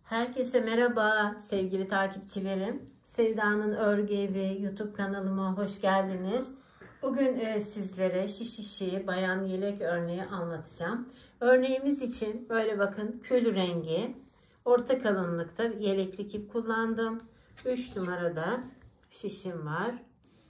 Herkese merhaba sevgili takipçilerim. Sevda'nın Örgü Evi YouTube kanalıma hoş geldiniz. Bugün sizlere şiş işi bayan yelek örneği anlatacağım. Örneğimiz için böyle bakın kül rengi orta kalınlıkta yeleklik ip kullandım. 3 numarada şişim var.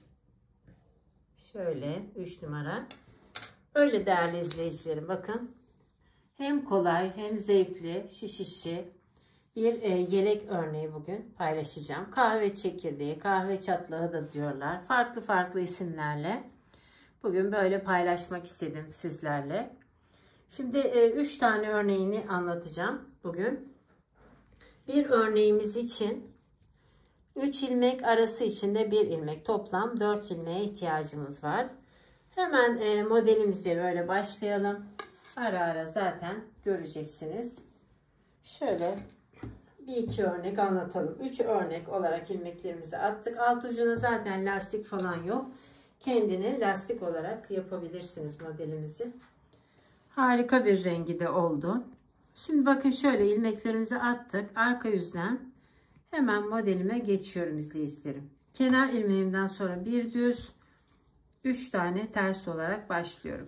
Şöyle 3 numara. Öyle değerli izleyicilerim, bakın. Hem kolay hem zevkli şiş işi bir yelek örneği bugün paylaşacağım. Kahve çekirdeği, kahve çatlağı da diyorlar. Farklı farklı isimlerle bugün böyle paylaşmak istedim sizlerle. Şimdi 3 tane örneğini anlatacağım bugün. Bir örneğimiz için 3 ilmek arası içinde 1 ilmek, toplam 4 ilmeğe ihtiyacımız var. Hemen modelimize böyle başlayalım. Ara ara zaten göreceksiniz. Şöyle bir iki örnek anlatalım. 3 örnek olarak ilmeklerimizi attık. Alt ucuna zaten lastik falan yok. Kendini lastik olarak yapabilirsiniz modelimizi. Harika bir rengi de oldu. Şimdi bakın şöyle ilmeklerimizi attık. Arka yüzden hemen modelime geçiyorum izleyicilerim. Kenar ilmeğimden sonra bir düz, 3 tane ters olarak başlıyorum.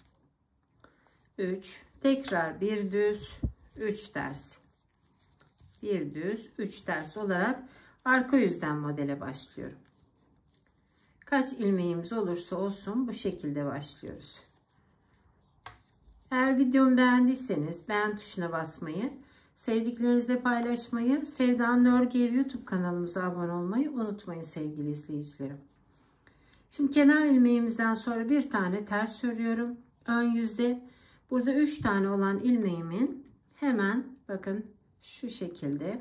3, tekrar bir düz, 3 ters. Bir düz, 3 ters olarak arka yüzden modele başlıyorum. Kaç ilmeğimiz olursa olsun bu şekilde başlıyoruz. Eğer videomu beğendiyseniz beğen tuşuna basmayı, sevdiklerinizle paylaşmayı, Sevda'nın Örgü Evi YouTube kanalımıza abone olmayı unutmayın sevgili izleyicilerim. Şimdi kenar ilmeğimizden sonra bir tane ters örüyorum. Ön yüzde burada 3 tane olan ilmeğimin hemen bakın şu şekilde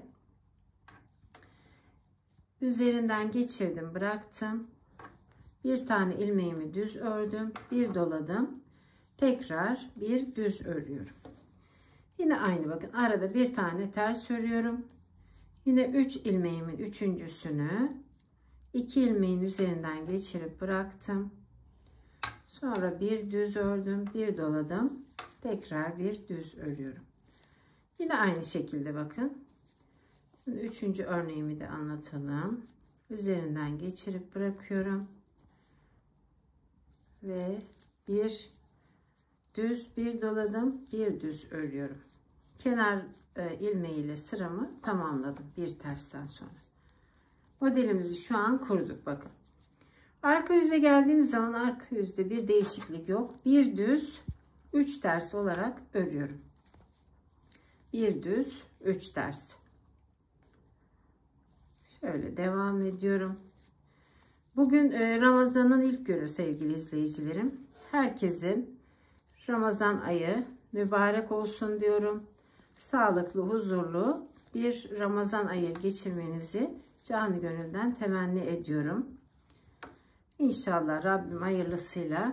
üzerinden geçirdim, bıraktım. Bir tane ilmeğimi düz ördüm, bir doladım, tekrar bir düz örüyorum. Yine aynı, bakın arada bir tane ters örüyorum. Yine 3 ilmeğimin üçüncüsünü 2 ilmeğin üzerinden geçirip bıraktım. Sonra bir düz ördüm, bir doladım, tekrar bir düz örüyorum. Yine aynı şekilde bakın. Şimdi 3. örneğimi de anlatalım. Üzerinden geçirip bırakıyorum. Ve bir düz, bir doladım, bir düz örüyorum. Kenar ilmeğiyle sıramı tamamladım bir tersten sonra. Modelimizi şu an kurduk bakın. Arka yüze geldiğimiz zaman arka yüzde bir değişiklik yok. Bir düz, 3 ters olarak örüyorum. Bir düz, 3 ters. Şöyle devam ediyorum. Bugün Ramazan'ın ilk günü sevgili izleyicilerim. Herkesin Ramazan ayı mübarek olsun diyorum. Sağlıklı, huzurlu bir Ramazan ayı geçirmenizi canı gönülden temenni ediyorum. İnşallah Rabbim hayırlısıyla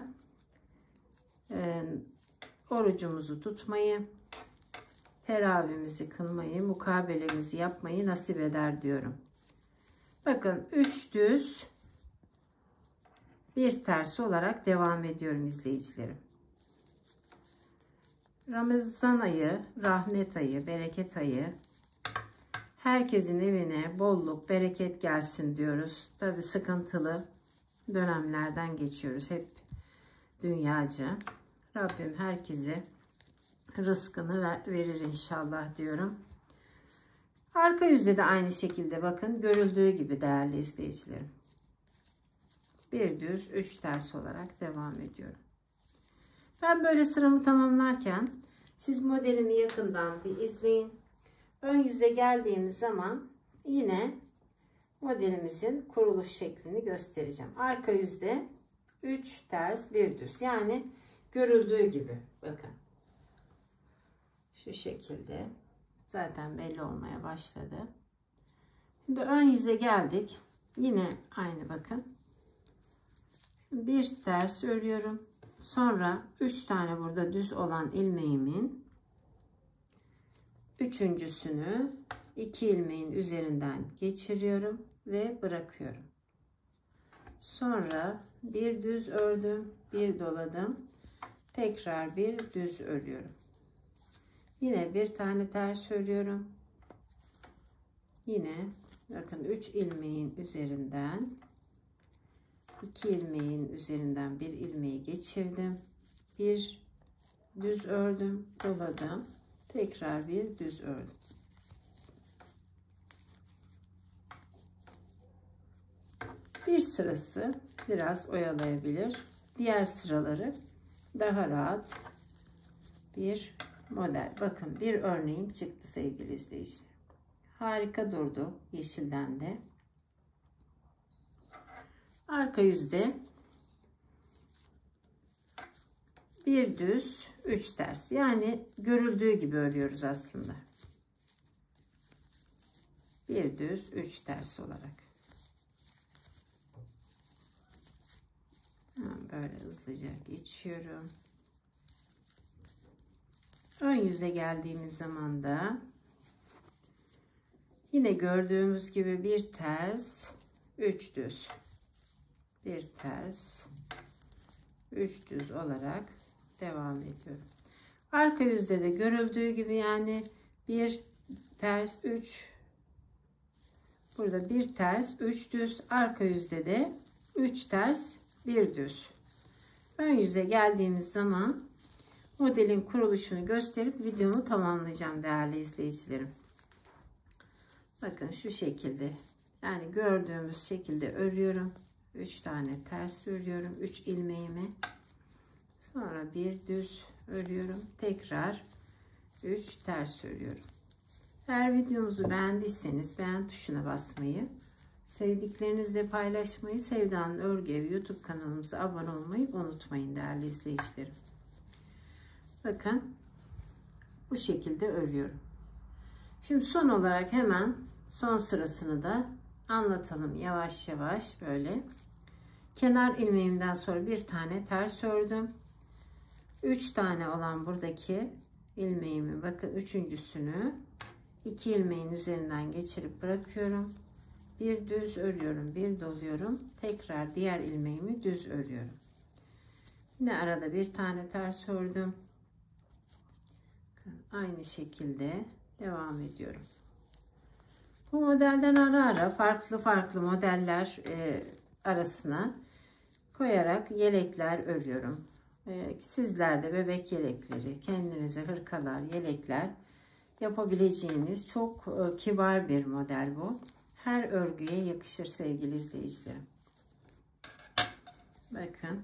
orucumuzu tutmayı, teravihimizi kılmayı, mukabelemizi yapmayı nasip eder diyorum. Bakın 3 düz, bir ters olarak devam ediyorum izleyicilerim. Ramazan ayı, rahmet ayı, bereket ayı. Herkesin evine bolluk, bereket gelsin diyoruz. Tabii sıkıntılı dönemlerden geçiyoruz hep dünyaca. Rabbim herkese rızkını verir inşallah diyorum. Arka yüzde de aynı şekilde bakın görüldüğü gibi değerli izleyicilerim. Bir düz, 3 ters olarak devam ediyorum. Ben böyle sıramı tamamlarken siz modelimi yakından bir izleyin. Ön yüze geldiğimiz zaman yine modelimizin kuruluş şeklini göstereceğim. Arka yüzde 3 ters, bir düz. Yani görüldüğü gibi bakın. Şu şekilde. Zaten belli olmaya başladı. Şimdi ön yüze geldik. Yine aynı bakın. Bir ters örüyorum. Sonra 3 tane burada düz olan ilmeğimin üçüncüsünü 2 ilmeğin üzerinden geçiriyorum ve bırakıyorum. Sonra bir düz ördüm, bir doladım. Tekrar bir düz örüyorum. Yine bir tane ters örüyorum. Yine bakın 3 ilmeğin üzerinden 2 ilmeğin üzerinden bir ilmeği geçirdim. Bir düz ördüm, doladım. Tekrar bir düz ördüm. Bir sırası biraz oyalayabilir. Diğer sıraları daha rahat bir model. Bakın bir örneğim çıktı sevgili izleyiciler. Harika durdu yeşilden de. Arka yüzde bir düz 3 ters. Yani görüldüğü gibi örüyoruz aslında. Bir düz 3 ters olarak. Böyle hızlıca geçiyorum. Ön yüze geldiğimiz zaman da yine gördüğümüz gibi bir ters 3 düz, bir ters 3 düz olarak devam ediyorum. Arka yüzde de görüldüğü gibi yani bir ters 3, burada bir ters 3 düz, arka yüzde de 3 ters 1 düz. Ön yüze geldiğimiz zaman modelin kuruluşunu gösterip videomu tamamlayacağım değerli izleyicilerim. Bakın şu şekilde, yani gördüğümüz şekilde örüyorum. 3 tane ters örüyorum. 3 ilmeğimi. Sonra bir düz örüyorum. Tekrar 3 ters örüyorum. Eğer videomuzu beğendiyseniz beğen tuşuna basmayı, sevdiklerinizle paylaşmayı, Sevda'nın Örgü Evi YouTube kanalımıza abone olmayı unutmayın değerli izleyicilerim. Bakın bu şekilde örüyorum. Şimdi son olarak hemen son sırasını da anlatalım yavaş yavaş böyle. Kenar ilmeğimden sonra bir tane ters ördüm. 3 tane olan buradaki ilmeğimi bakın üçüncüsünü 2 ilmeğin üzerinden geçirip bırakıyorum. Bir düz örüyorum, bir doluyorum. Tekrar diğer ilmeğimi düz örüyorum. Yine arada bir tane ters ördüm. Aynı şekilde devam ediyorum. Bu modelden ara ara farklı modeller arasına koyarak yelekler örüyorum. Sizler de bebek yelekleri, kendinize hırkalar, yelekler yapabileceğiniz çok kibar bir model bu. Her örgüye yakışır sevgili izleyicilerim. Bakın.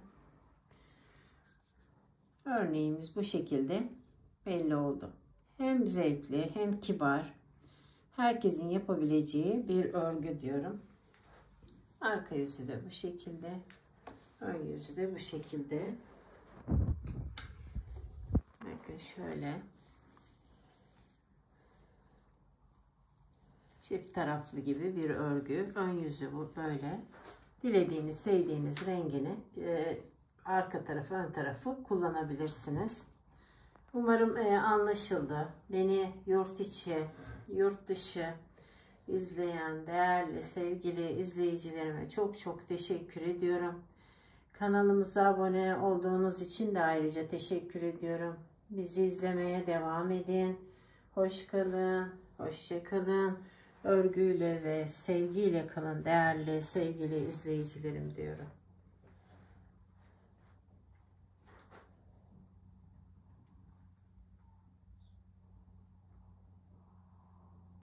Örneğimiz bu şekilde belli oldu. Hem zevkli hem kibar. Herkesin yapabileceği bir örgü diyorum. Arka yüzü de bu şekilde. Ön yüzü de bu şekilde. Bakın şöyle. Çift taraflı gibi bir örgü. Ön yüzü bu böyle. Dilediğiniz, sevdiğiniz rengini arka tarafı, ön tarafı kullanabilirsiniz. Umarım anlaşıldı. Beni yurt içi, yurt dışı izleyen değerli, sevgili izleyicilerime çok teşekkür ediyorum. Kanalımıza abone olduğunuz için de ayrıca teşekkür ediyorum. Bizi izlemeye devam edin. Hoş kalın, hoşça kalın. Örgüyle ve sevgiyle kalın değerli, sevgili izleyicilerim diyorum.